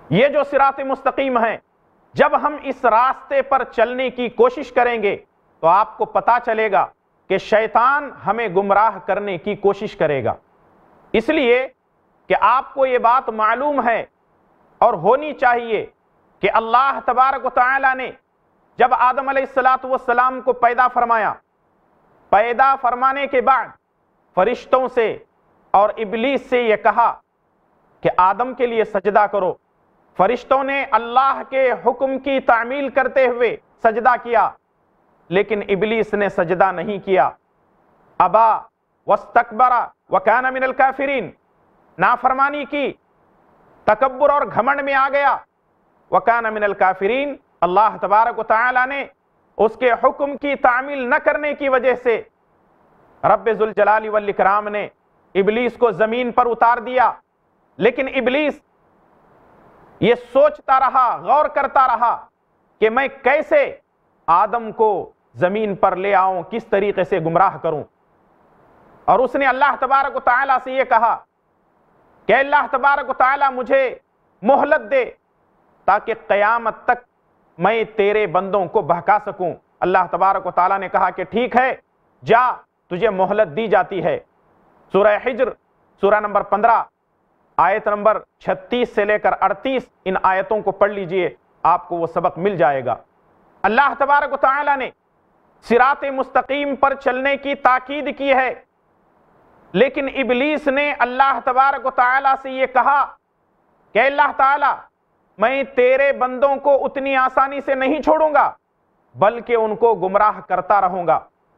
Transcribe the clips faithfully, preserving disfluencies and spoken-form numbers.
ये जो सिरात मुस्तकीम है, जब हम इस रास्ते पर चलने की कोशिश करेंगे तो आपको पता चलेगा कि शैतान हमें गुमराह करने की कोशिश करेगा। इसलिए कि आपको ये बात मालूम है और होनी चाहिए कि अल्लाह तबारक व तआला ने जब आदम अलैहिस्सलातु वस्सलाम को पैदा फरमाया, पैदा फरमाने के बाद फरिश्तों से और इब्लीस से यह कहा कि आदम के लिए सजदा करो। फरिश्तों ने अल्लाह के हुक्म की तामील करते हुए सजदा किया, लेकिन इब्लीस ने सजदा नहीं किया। अबा वस्तकबरा व काना मिनल काफिरीन, नाफरमानी की, तकब्बुर और घमंड में आ गया। व काना मिनल काफिरीन, अल्लाह तबारक व तआला ने उसके हुक्म की तामील न करने की वजह से रब्बे जुल जलाली वल इकराम ने इब्लीस को जमीन पर उतार दिया। लेकिन इब्लीस ये सोचता रहा, गौर करता रहा कि मैं कैसे आदम को जमीन पर ले आऊं, किस तरीके से गुमराह करूं। और उसने अल्लाह तबारक व तआला से यह कहा कि अल्लाह तबारक व तआला मुझे मोहलत दे ताकि क़यामत तक मैं तेरे बंदों को बहका सकूं। अल्लाह तबारक व तआला ने कहा कि ठीक है, जा, तुझे मोहलत दी जाती है। सूरह हिज्र सूरह नंबर पंद्रह आयत नंबर छत्तीस से लेकर अड़तीस, इन आयतों को पढ़ लीजिए, आपको वो सबक मिल जाएगा। अल्लाह तबारक व तआला ने सिरात मुस्तकीम पर चलने की ताकीद की है, लेकिन इब्लीस ने अल्लाह तबारक व तआला से ये कहा कि अल्लाह ताला, मैं तेरे बंदों को उतनी आसानी से नहीं छोड़ूंगा, बल्कि उनको गुमराह करता रहूंगा।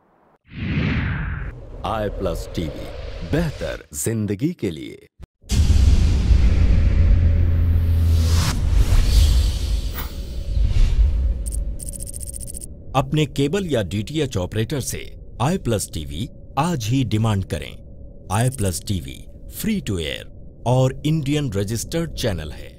आई प्लस टीवी, बेहतर जिंदगी के लिए। अपने केबल या डीटीएच ऑपरेटर से आई प्लस टीवी आज ही डिमांड करें। I plus TV free to air और इंडियन रजिस्टर्ड चैनल है।